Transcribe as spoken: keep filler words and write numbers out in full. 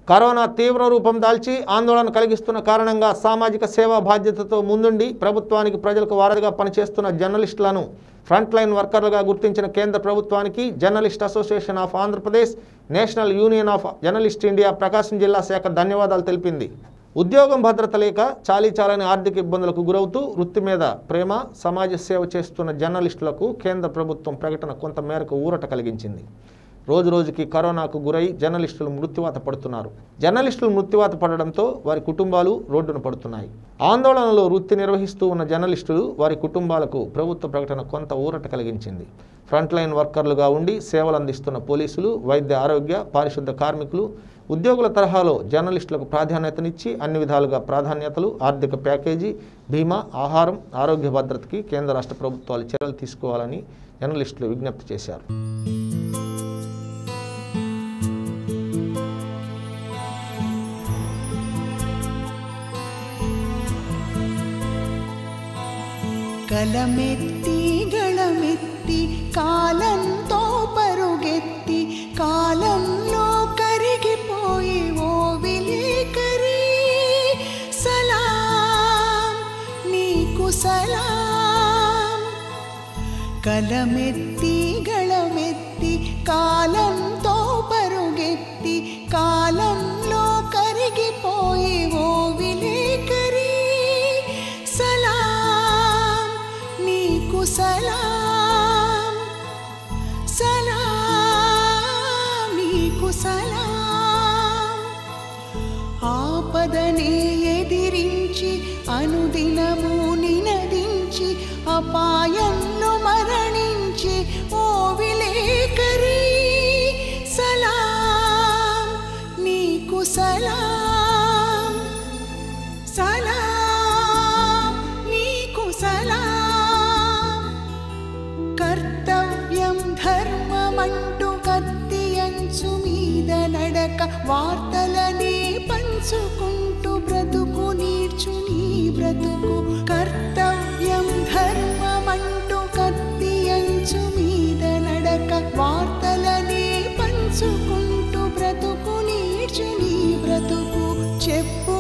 Corona తీవ్ర రూపం దాల్చి ఆందోళన కలిగిస్తున్న కారణంగా సామాజిక సేవా బాధ్యతతో ముందుండి ప్రభుత్వానికి ప్రజలకు వారధిగా పనిచేస్తున్న జర్నలిస్టులను ఫ్రంట్ లైన్ వర్కర్లుగా గుర్తించిన కేంద్ర ప్రభుత్వానికి journalist association of Andhra Pradesh, national union of journalist India Prakasam జిల్లా శాఖ ధన్యవాదాలు తెలిపింది. ఉద్యోగం భద్రత లేక చాలీ చాలని ఆర్థిక ఇబ్బందులకు గురవుతూ వృత్తి మీద ప్రేమ, సమాజ సేవ చేస్తున్న జర్నలిస్టులకు కేంద్ర ప్రభుత్వం ప్రకటన కొంత మేరకు ఊరట కలిగించింది. రోజు రోజుకి కరోనాకు గురై జర్నలిస్టులు మృత్యువాత పడుతున్నారు. జర్నలిస్టులు మృత్యువాత పడడంతో వారి కుటుంబాలు రోడ్డున పడుతున్నాయి. ఆందోళనలో వృత్తి నిర్వహిస్తూ ఉన్న జర్నలిస్టులు, వారి కుటుంబాలకు ప్రభుత్వ ప్రకటన కొంత ఊరట కలిగించింది. ఫ్రంట్ లైన్ వర్కర్లుగా ఉండి సేవలు అందిస్తున్న పోలీసులు, వైద్య ఆరోగ్య, పారిశుద్ధ కార్మికులు, ఉద్యోగుల తరహాలో జర్నలిస్టులకు ప్రాధాన్యతనిచ్చి అన్ని విధాలుగా ప్రాధాన్యతలు, ఆర్థిక ప్యాకేజీ, బీమా, ఆహారం, ఆరోగ్య భద్రతకి కేంద్ర రాష్ట్ర ప్రభుత్వాలు చర్యలు తీసుకోవాలని జర్నలిస్టులు విజ్ఞప్తి చేశారు. కలమెత్తి గళమెత్తి కాలంతో పరుగెత్తి కాలంలో కరిగిపోయి ఓ విలేకరి, సలాం నీకు సలాం. కలమెత్తి గళమెత్తి కాలంతో పరుగెత్తి కాలంలో కరిగిపోయి ఓ విలేకరి, సలాం నీకు సలాం, సలాం నీకు సలాం. ఆపదనే ఎదిరించి అనుదినము నినదించి అపాయంలో మరణించి ఓ విలేకరి, సలాం నీకు సలాం, సలాం నీకు సలాం. కర్తవ్యం ధర్మమంటూ కత్తి అంచు మీద నడక వార్తలనే పంచుకుంటూ బ్రతుకు నీడ్చు నీ బ్రతుకు. కర్తవ్యం ధర్మమంటూ కత్తి అంచు మీద నడక వార్తలనే పంచుకుంటూ బ్రతుకు నీడ్చు నీ బ్రతుకు. చెప్పు